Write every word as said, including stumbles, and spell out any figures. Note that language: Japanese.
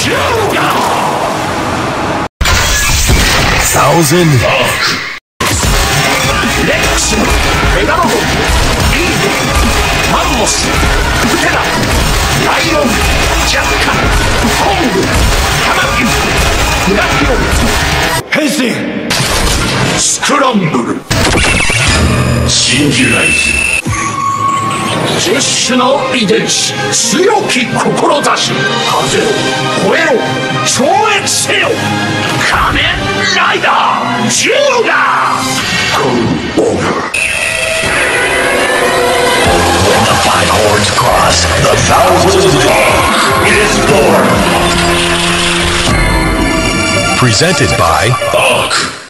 Thousand Arc レックスのメガロドン、リード、マンモス、プテラ、ライオン、ジャッカ、コング、カマキリ、ブラキオン、変身、スクランブル、信じない十種の遺伝子、強き志、風を超えろ、超越せよ、仮面ライダージューガー。 Over. When the five horns cross, the thousand Arc is born. Presented by Arc.